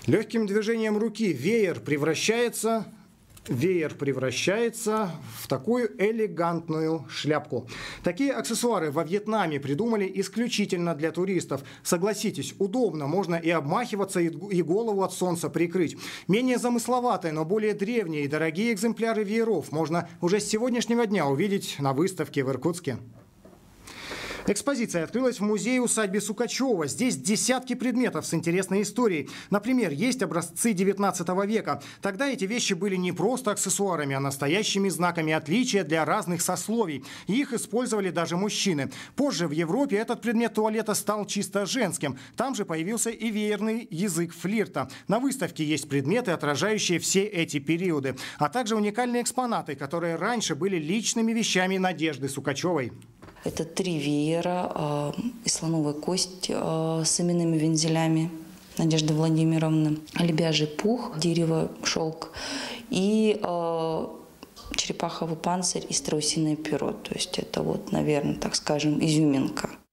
Легким движением руки веер превращается в такую элегантную шляпку. Такие аксессуары во Вьетнаме придумали исключительно для туристов. Согласитесь, удобно, можно и обмахиваться, и голову от солнца прикрыть. Менее замысловатые, но более древние и дорогие экземпляры вееров можно уже с сегодняшнего дня увидеть на выставке в Иркутске. Экспозиция открылась в музее-усадьбе Сукачева. Здесь десятки предметов с интересной историей. Например, есть образцы 19 века. Тогда эти вещи были не просто аксессуарами, а настоящими знаками отличия для разных сословий. Их использовали даже мужчины. Позже в Европе этот предмет туалета стал чисто женским. Там же появился и веерный язык флирта. На выставке есть предметы, отражающие все эти периоды, а также уникальные экспонаты, которые раньше были личными вещами Надежды Сукачевой. Это 3 веера из слоновой кости с именными вензелями Надежды Владимировны, лебяжий пух, дерево, шелк и черепаховый панцирь и страусиное перо. То есть это вот, наверное, так скажем, изюминка.